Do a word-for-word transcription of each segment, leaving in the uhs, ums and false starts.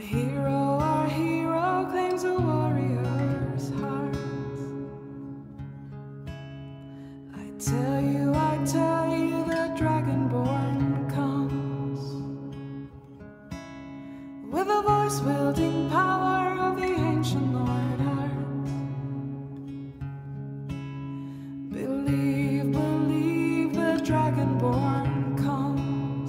hero, our hero claims a warrior's heart. I tell you, I tell you, the Dragonborn comes with a voice wielding power of the ancient Lord Earth. Believe, believe, the Dragonborn comes.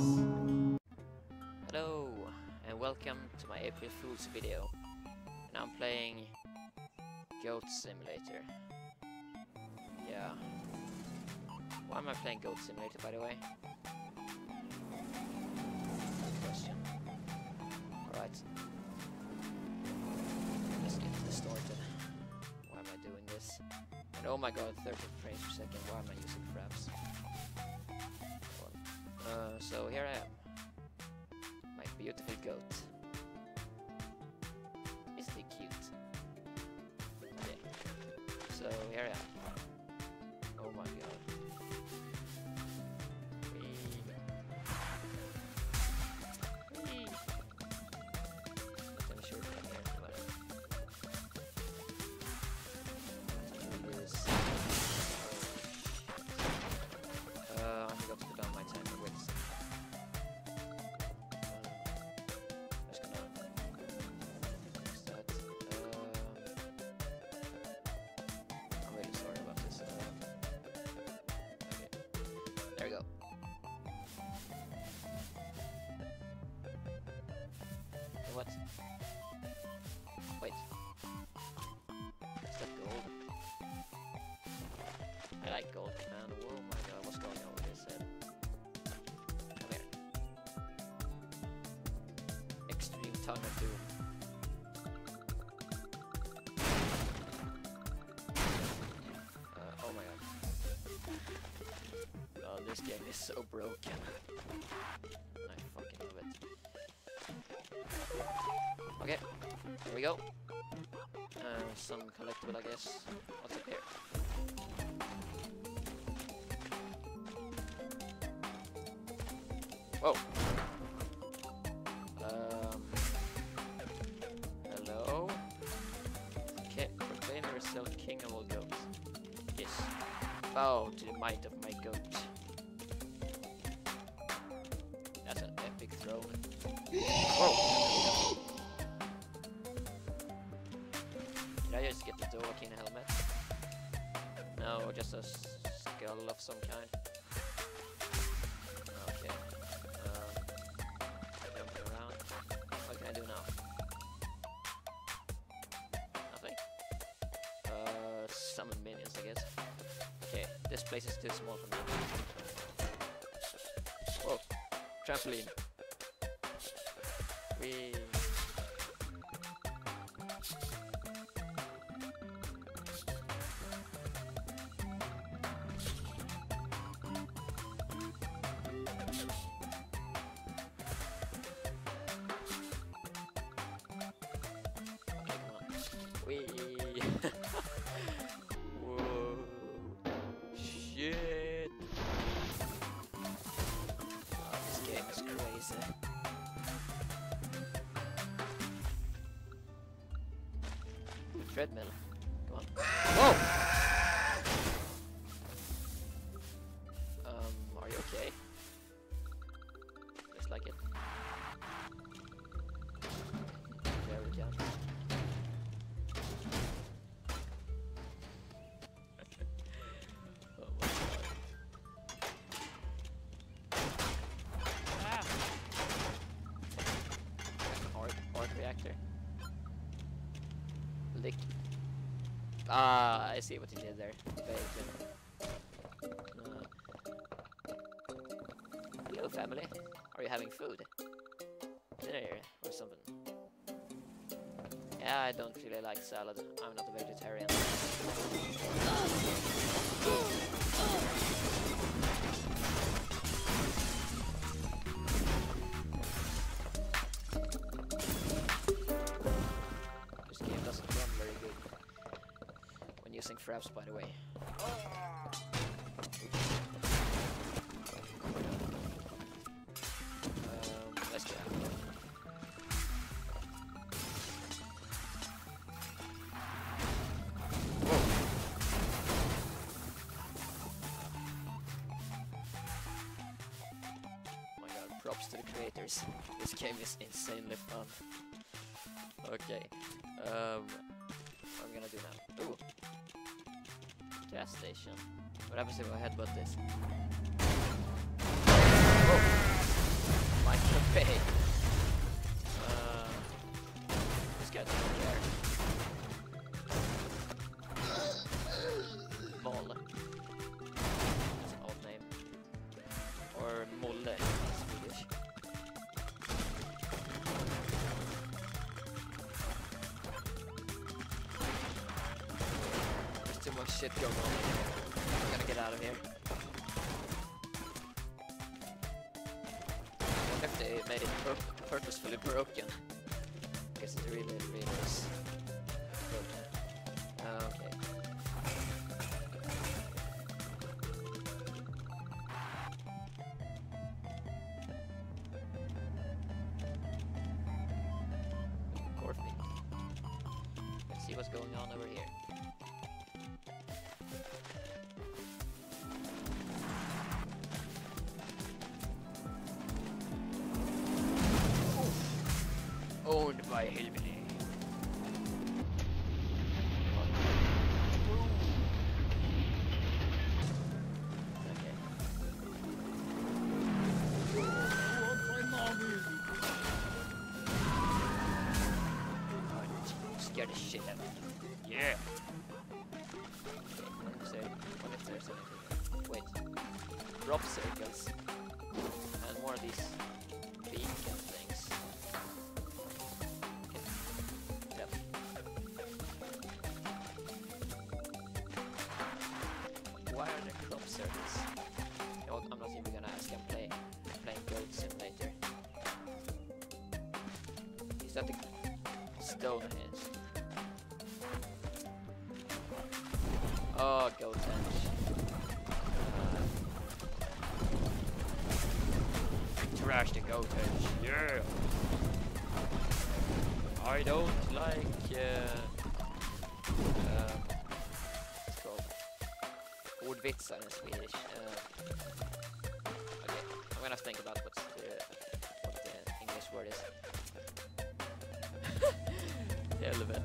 Hello and welcome to my April Fool's video. And I'm playing Goat Simulator. Yeah. Why am I playing Goat Simulator, by the way? Good question. Alright. Let's get this started. Why am I doing this? And oh my god, thirty frames per second. Why am I using fraps? Uh, so here I am. My beautiful goat. Isn't he cute? Okay. So here I am. Oh my god. Whee. Whee. I'm sure it's here, but do this. Uh, I forgot to put down my timer. Wait a second. What? Wait. Is that gold? I like gold, man. Oh my god, what's going on with this head? Come here. Extreme Tongue of Doom. Uh, oh my god. Oh, this game is so broken. I fucking love it. Okay, here we go. Uh, some collectible, I guess. What's up here? Whoa. Um. Hello. Okay, proclaim yourself king of all goats. Yes. Bow to the might of my goat. That's an epic throne. Whoa. Did I just get the Dovahkiin helmet? No, just a skull of some kind. Okay. Um, jumping around. What can I do now? Nothing? Uh, summon minions, I guess. Okay, this place is too small for me. Whoa, trampoline. We. Wee. Whoa. Shit. Oh, this game is crazy. Treadmill. Come on. Whoa! Um, are you okay? Looks like it. There we go. Oh my god. Ah! Arc, arc reactor. Lick. Ah, I see what you did there. Bacon. Uh, hello, family. Are you having food? Dinner or something? Yeah, I don't really like salad. I'm not a vegetarian. This game doesn't run very good when using fraps, by the way. Um, let's go. creators. This game is insanely fun. Okay, um, what I'm gonna do now? Ooh, gas station. What happens if I headbutt this? Oh, microwave. Uh, this guy doesn't care. Moll. That's an old name. Or Molle in Swedish. There's too much shit going on. I'm gonna get out of here. I wonder if they made it pur purposefully broken. Because it really, really is broken. Uh, okay. Corfi. Let's see what's going on over here. Owned by Hillbilly. Okay. Scared the shit out of me. Yeah. Okay, what if there, what if there's anything? Wait. Drop circles. And more of these beacon things. Yep. Why are there crop circles? Oh, I'm not even gonna ask. I'm playing. I'm playing Goat Simulator. Is that the Stonehenge? Oh, Goathenge. Uh, trash the Goathenge. Yeah. I don't like. Uh, uh, what's it called? Ordvitsar in Swedish. Uh, okay, I'm gonna think about what's the what the English word is. Helvete.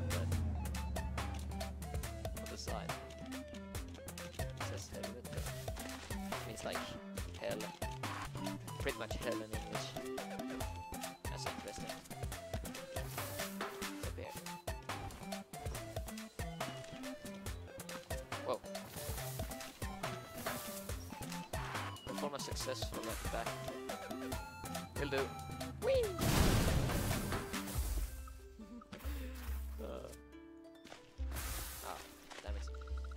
On the side. It says helvete. It means like hell. Pretty much hell in English. That's interesting. It's up here. Whoa. Performance successful at the back. Will do. Whee! uh. Ah, damn it.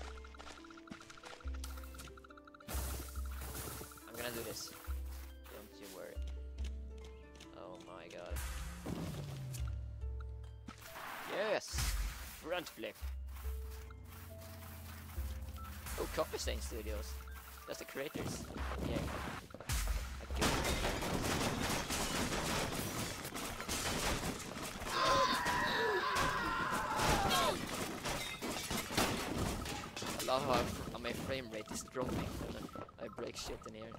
I'm gonna do this. Don't you worry. Oh my god. Yes! Front flip. Oh, Coffee Stain Studios. That's the creators. Yeah. I love how my frame rate is dropping when I break shit in here.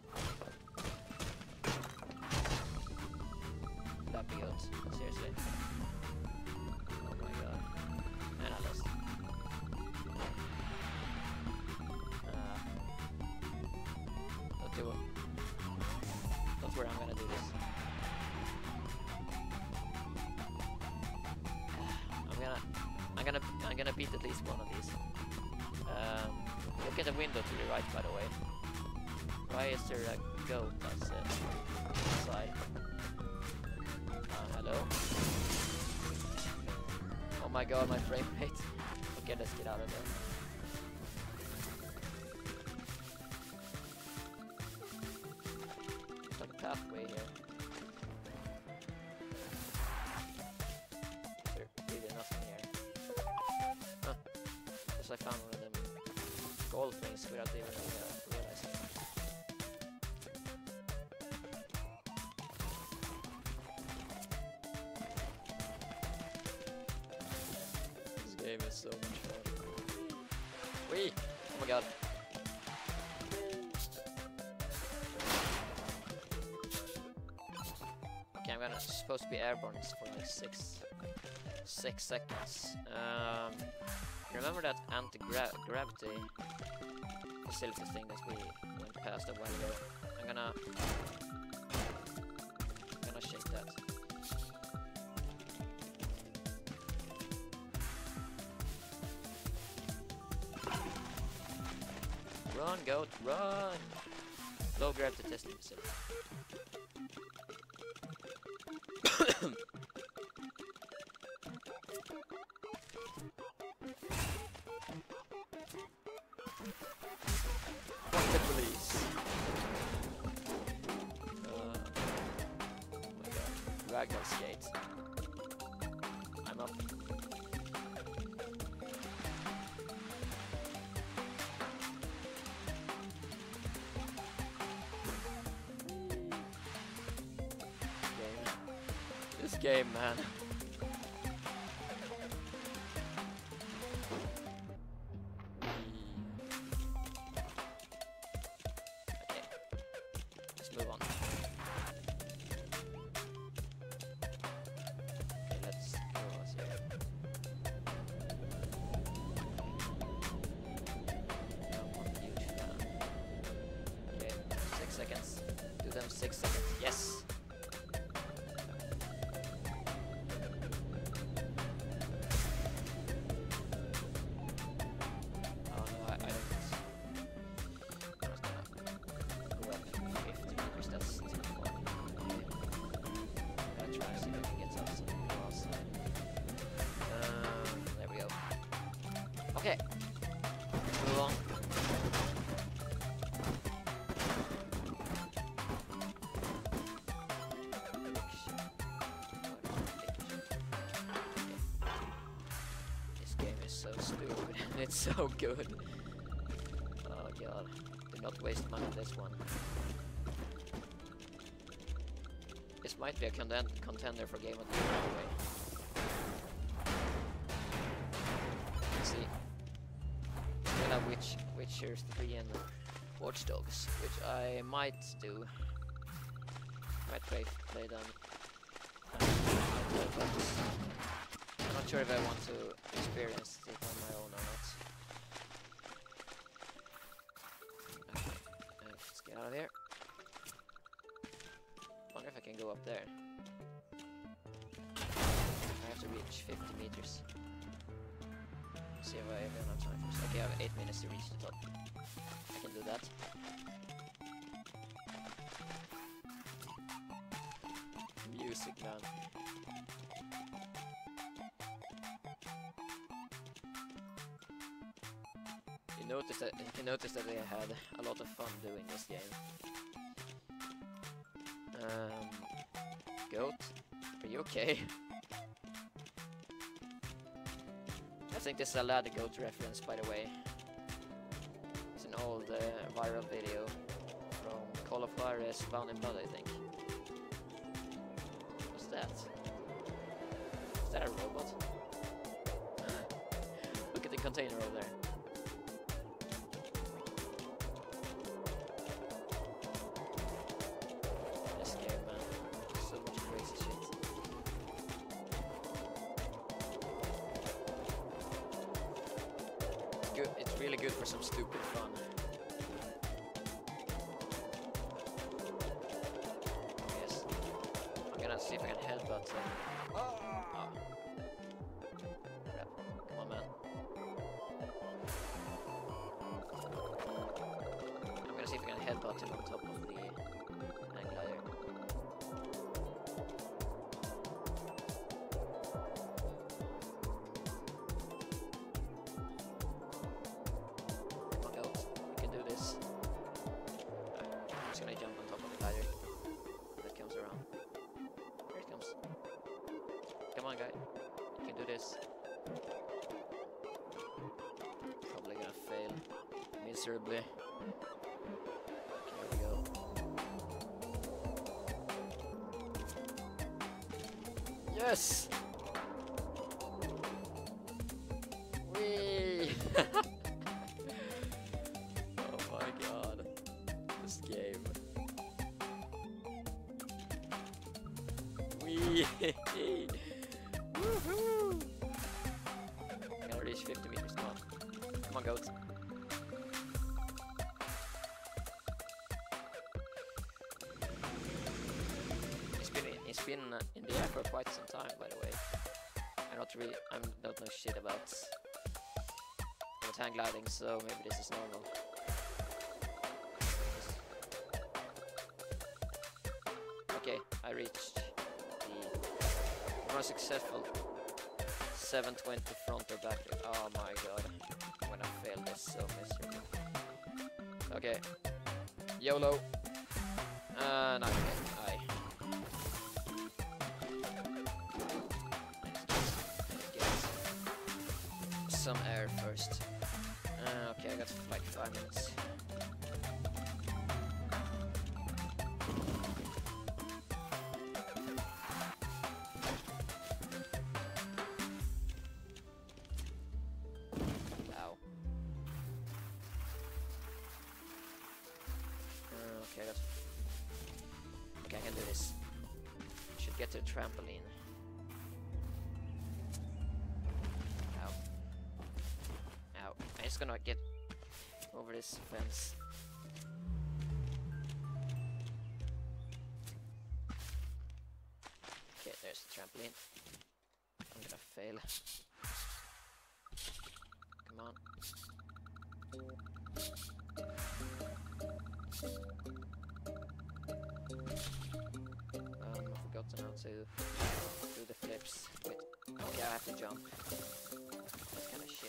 That'd be good. Seriously. Oh my god. And I lost. Uh, don't do it. Don't worry, I'm gonna do this. I'm gonna, I'm gonna, I'm gonna beat at least one of these. Um, look at the window to the right, by the way. Why is there a goat that's uh, inside? Uh, hello? Oh my god, my frame rate. Okay, let's get out of there. There's like a pathway here. There's really nothing here. Huh. Guess I found one of them gold things without even uh, realizing. This game is so much fun. Wee! Oh my god. I'm gonna supposed to be airborne for like six six seconds. Um, remember that anti-gravity facility thing that we went past a while ago? I'm gonna I'm gonna shake that. Run, goat, run! Low gravity testing facility. Fuck the police. Uh, oh my god. Ragdoll skates. I'm up. This game, man. Okay, let's move on. Okay, let's go here. I'm on huge fan. Okay, six seconds. Do them six seconds. Yes. Okay, move on. This game is so stupid and it's so good. Oh god, do not waste money on this one. This might be a content contender for Game of the Year anyway. Let's see. We'll have Witch, Witcher three and Watch Dogs, which I might do. Might play, play them. But I'm not sure if I want to experience it on my own or not. Okay, uh, let's get out of here. Wonder if I can go up there. I have to reach fifty meters. See if I have enough time first. Okay, I have eight minutes to reach the top. I can do that. Music, man. You notice that you notice that they had a lot of fun doing this game. Um, Goat, are you okay? I think this is a Ladder Goat reference, by the way. It's an old uh, viral video from Call of Juarez, Bound in Blood, I think. What's that? Is that a robot? Look at the container over there. This game, man. So much crazy shit. Good. It's really good for some stupid fun. Yes. I'm gonna see if I can headbutt him. Oh. Crap. Come on, man. I'm gonna see if I can headbutt him on top of the hang glider. Come on, guy. You can do this. Probably gonna fail miserably. Okay, here we go. Yes! Whee! Oh my god. This game. Woohoo! Gotta reach fifty meters. Come on. Come on, goats. It's been it's been uh, in the air for quite some time, by the way. I'm not really I don't know shit about about hang gliding, so maybe this is normal. Okay, I reached the most successful seven twenty front or back lift. Oh my god, I'm gonna fail this so miserably. Okay, YOLO. Uh, not yet. I get some air first. Uh, okay, I got like five minutes. Okay, that's okay. I can do this. Should get to the trampoline. Ow! Ow! I'm just gonna get over this fence. Okay, there's the trampoline. I'm gonna fail. Come on. Um, I forgot to now to do the flips. Wait, okay, I have to jump. That's kind of shit.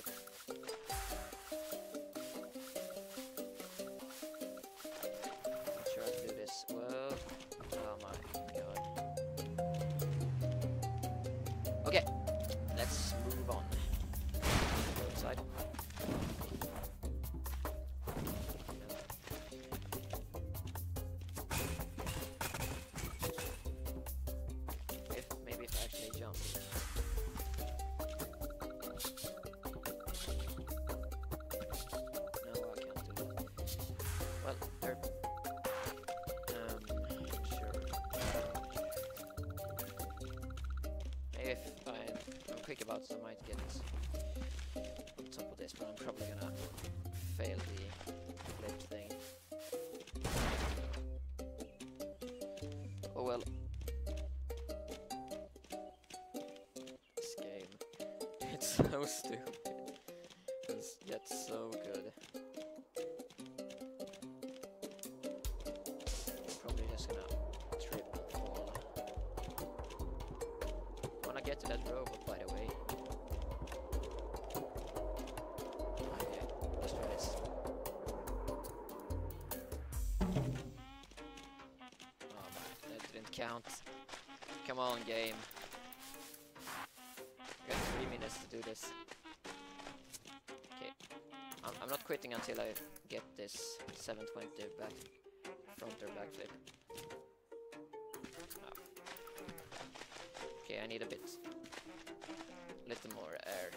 Not sure how to do this. Whoa. Oh my god. Okay, let's move on. Go inside. If I'm quick about it, I might get on top of this, but I'm probably gonna fail the flip thing. Oh well. This game, it's so stupid. It's yet so good. I'm probably just gonna trip and fall. Get to that robot, by the way. Okay, let's try this. Oh man, that didn't count. Come on, game. I got three minutes to do this. Okay, I'm, I'm not quitting until I get this seven twenty back front or back flip. Okay, I need a bit, little more air.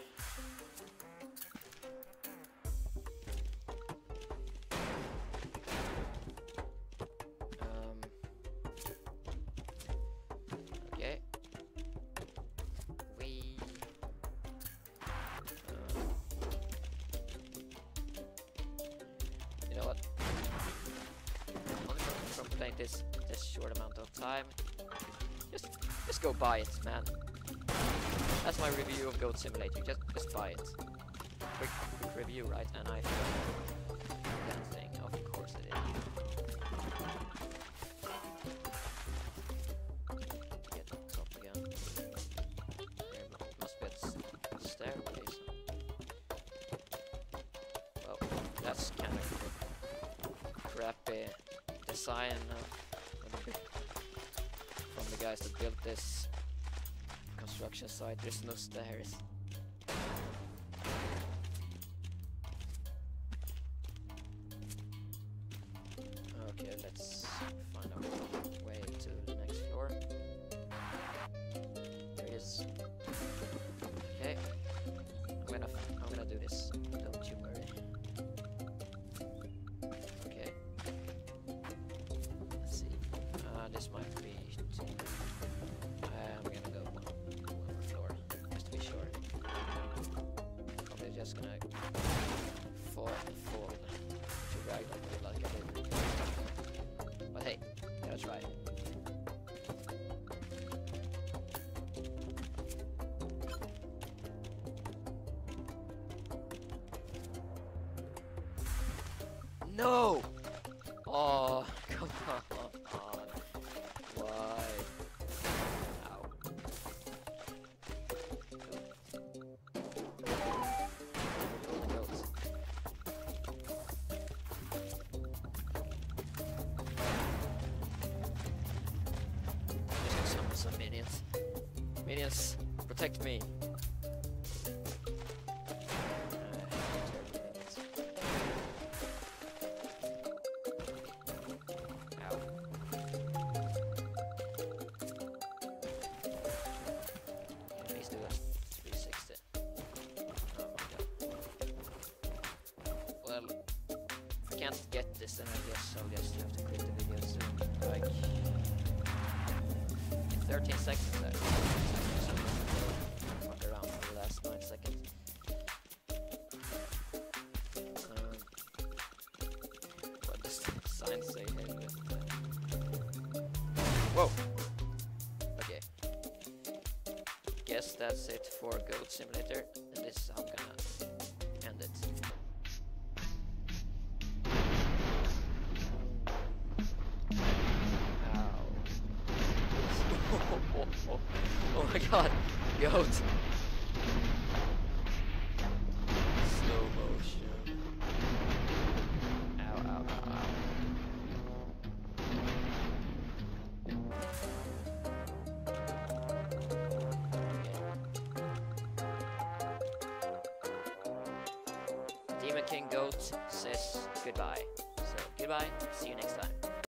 Um, okay. We. Uh, you know what? Only from, from playing this this short amount of time. Just, just go buy it, man. That's my review of Goat Simulator. Just, just buy it. Quick, quick review, right? And I failed that thing. Of course I did. Get on top again. There must be a staircase. Well, that's kind of crappy design. Uh, the guys that built this construction site. There's no stairs. Okay, let's find our way to the next floor. There is. Okay, I'm gonna I'm gonna do this. Don't you worry. Okay. Let's see. Uh, this might be. Um, just gonna fall fall to ragdoll mode like I did. But hey, gotta try. No! Oh, come on. Why? Ow. Just gonna summon some minions. Minions, protect me. Can't get this, then I guess I'll just have to quit the video soon. Like in thirteen seconds there. So fuck around for the last nine seconds. Um, what does the sign say here with uh... Whoa! Okay. Guess that's it for Goat Simulator, and this is how I'm gonna end it. Oh my god, goat! Slow motion. Ow, ow, ow, ow. Okay. Demon King Goat says goodbye. So, goodbye, see you next time.